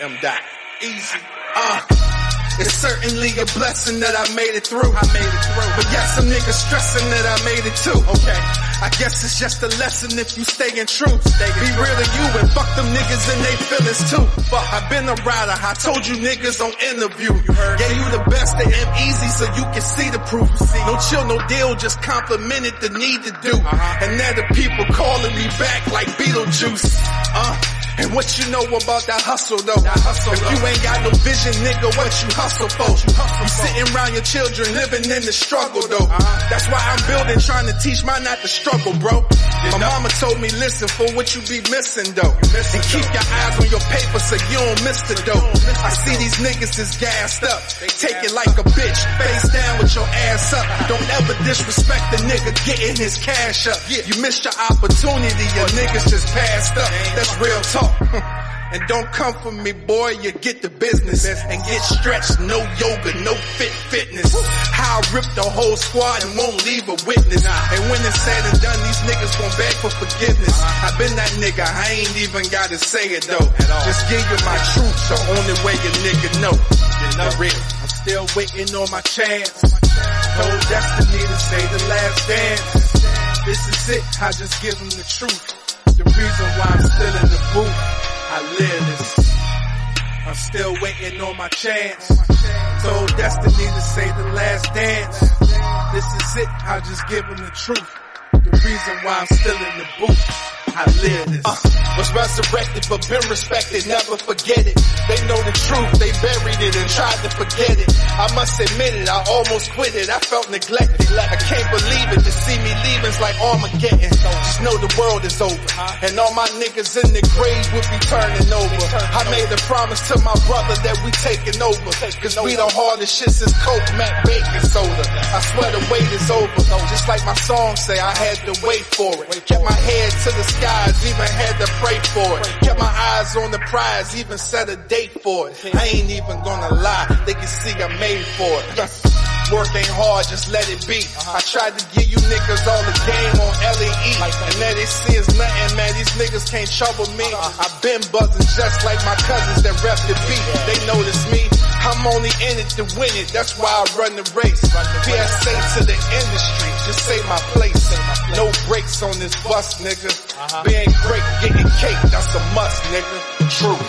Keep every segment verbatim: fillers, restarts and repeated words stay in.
M. Dot. Easy. Uh. It's certainly a blessing that I made it through. I made it through. But yes, some niggas stressing that I made it too. Okay. I guess it's just a lesson if you staying true. Stay Be true. Real to you and fuck them niggas and they feelings too. Fuck, I've been a rider. I told you niggas on interview. You heard Gave you the best of M Easy so you can see the proof. See. No chill, no deal, just complimented the need to do. Uh-huh. And now the people calling me back like Beetlejuice. Uh. And what you know about that hustle though? That hustle, if you ain't got no vision, nigga, what you hustle for? You, hustle you sitting around your children living in the struggle though. Uh-huh. That's why I'm building, trying to teach mine not to struggle, bro. You My know. mama told me, listen for what you be missing though. Missing, and keep though. your eyes on your paper so you don't miss the dough. Miss I see these niggas is gassed up. They take it like a bitch, face down with your ass up. Don't ever disrespect the nigga getting his cash up. You missed your opportunity, your niggas just passed up. That's real talk. And don't come for me, boy, you get the business and get stretched, no yoga, no fit fitness. How I rip the whole squad and won't leave a witness. And when it's said and done, these niggas gon' beg for forgiveness. I've been that nigga, I ain't even gotta say it though. Just give you my truth, the only way a nigga know. You know, real. I'm still waiting on my chance. Told destiny to say the last dance. This is it, I just give them the truth. The reason why I'm still in the booth, I live this. I'm still waiting on my chance. Told destiny to say the last dance. This is it, I just give them the truth. The reason why I'm still in the booth, I live this. Uh, was resurrected but been respected, never forget it. They know the truth, they buried it and tried to forget it. I must admit it, I almost quit it, I felt neglected. I can't believe it, to see me leaving's like Armageddon. Just know the world is over, and all my niggas in the grave will be turning over. I made a promise to my brother that we taking over, cause we the hardest shit since Coke, Mac, baking soda. I swear the wait is over, just like my song say, I had to wait for it. Kept my head to the skies, even had to pray for it. Kept my eyes on the prize, even set a date for it. I ain't even gonna lie, they can see I made for it. Work ain't hard, just let it be. I tried to give you niggas all the game on L E E, and now they see it's nothing, man. These niggas can't trouble me. I've been buzzing just like my cousins that rep the beat. They notice me. I'm only in it to win it, that's why I run the race. P S A to the industry, just say my place. No brakes on this bus, nigga. Being great, getting cake, that's a must, nigga. True.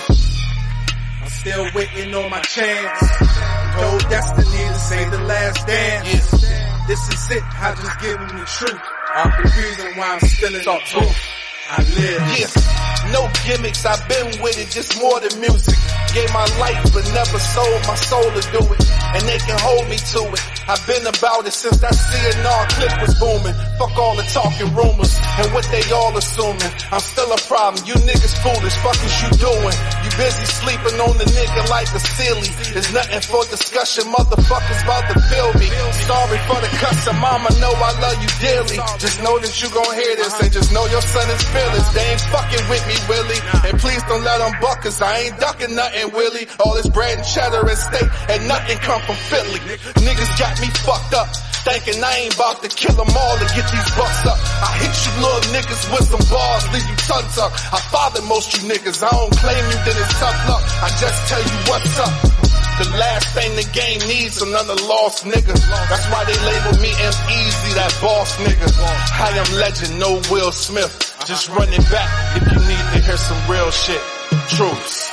I'm still waiting on my chance. Told destiny to say the last dance. This is it, I just give them the truth. The reason why I'm still in the booth, I live. Yes, no gimmicks, I've been with it, just more than music. Gave my life but never sold my soul to do it, and they can hold me to it. I've been about it since that C N R clip was booming. Fuck all the talking rumors and what they all assuming. I'm still a problem, you niggas foolish, fuck is you doing? You busy sleeping on the nigga like a silly. There's nothing for discussion, motherfuckers about to feel me. Sorry for the cuss, and mama know I love you dearly. Just know that you gon' hear this, and just know your son is fearless. They ain't fucking with me, Willie, and please don't let them buck, cause I ain't ducking nothing, Willie. All this bread and cheddar and steak, and nothing come from Philly. Niggas got me fucked up, thinking I ain't about to kill them all to get these bucks up. I hit you little niggas with some bars, leave you tongue tucked. I father most you niggas, I don't claim you, then it's tough luck. I just tell you what's up. The last thing the game needs, another lost nigga. That's why they label me M Easy, that boss nigga. I am legend, no Will Smith. Just run it back if you need to hear some real shit. Truths.